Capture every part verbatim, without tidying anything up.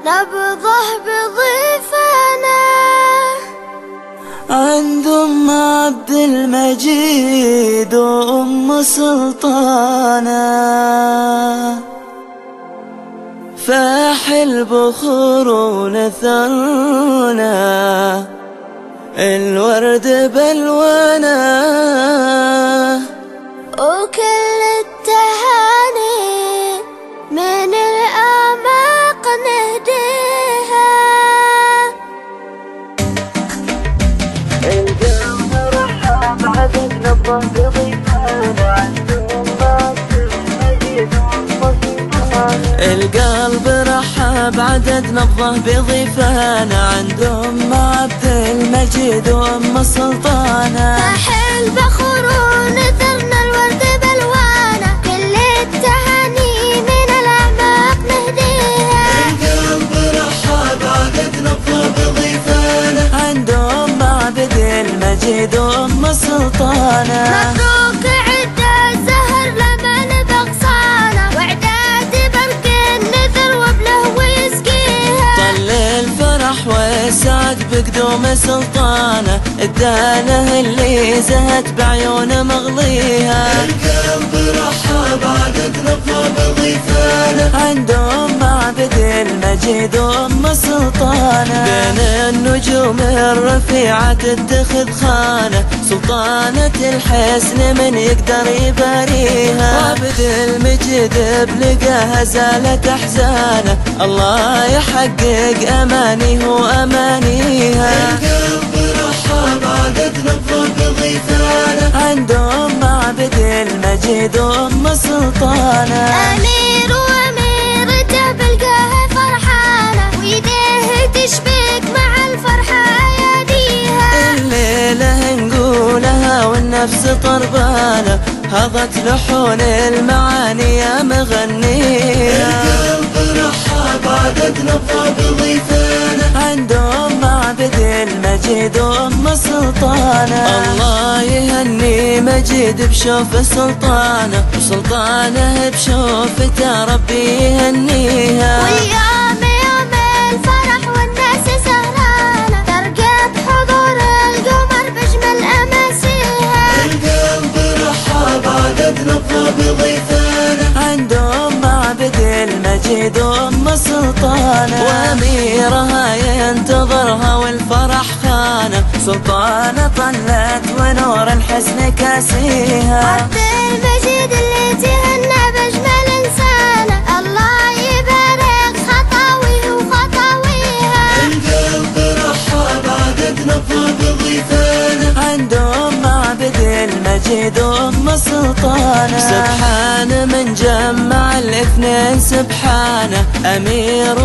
نبضه بضيفنا عند أم عبد المجيد وأم سلطانة، فاح البخور ونثرنا الورد بلوانا، وكل التهاني من الأعماق نهديها. القلب رحب عدد نبضه بضيفانا عند أم عبد المجيد وأم سلطانة. القلب رحب عدد نبضه بضيفانا عند أم عبد المجيد وأم سلطانة، فاح البخور ونثرنا الورد بلوانا، كل التهاني من الأعماق نهديها. القلب رحب عدد نبضه بضيفانا عند أم عبد المجيد وأم سلطانة. مبروك عد الزهر لمن بغصانه، وعداد برق النذر وبلهو يسقيها. طل الفرح والسعد بقدوم سلطانة، اداله اللي زهت بعيون مغليها. القلب رحب عدد نبضه بضيفانا عند أم عبد المجيد وأم سلطانة، بين النجوم الرفيعة تتخذ خانة، سلطانة الحسن من يقدر يباريها. عبد المجيد بلقاها زالت أحزانه، الله يحقق أمانيه وأمانيها. القلب رحب عدد نبضه بضيفانا عند أم عبد المجيد وأم سلطانة. أمير وأميرته بلقاها فرحانة، ويديه تشبك مع الفرحة أياديها. الليلة نقولها والنفس طربانة، هضت لحون المعاني يا مغنيها. القلب رحب عدد نبضه بضيفانا عند أم عبد المجيد وأم سلطانة، الله يهني مجيد بشوف سلطانة، وسلطانة بشوفته ربي يهنيها. واليوم يوم الفرح والناس سهرانة، ترقب حضور القمر بأجمل أماسيها. القلب رحب عدد نبضه بضيفانا عند أم عبد المجيد وأم سلطانة، وأميرها ينتظرها والفرح خانة، سلطانة طلت ونور الحسن كاسيها. عبد المجيد اللي تهنى بأجمل إنسانة، الله يبارك خطاويه وخطاويها. القلب رحب عدد نبضه بضيفانا عند أم عبد المجيد وأم سلطانة، سبحان من جمع الاثنين سبحانه، أمير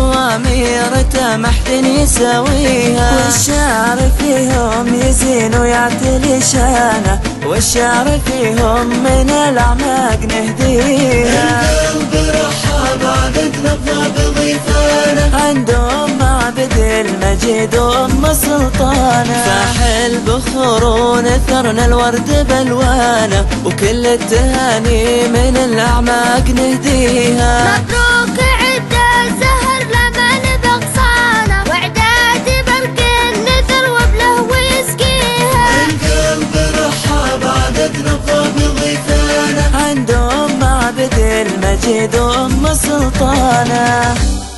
وأميرته ما حد يساويها. والشعر فيهم يزين ويعتلي شانه، والشعر فيهم من الأعماق نهديها. القلب رحب عدد نبضه بضيفانا عند أم عبد المجيد وأم سلطانة، فاح البخور ونثرنا الورد بلوانا، وكل التهاني من الأعماق نهديها. مبروك عد الزهر لمن بغصانه، وعداد برق النذر وبلهو يسقيها. القلب رحب عدد نبضه بضيفانا عند أم عبد المجيد وأم سلطانة.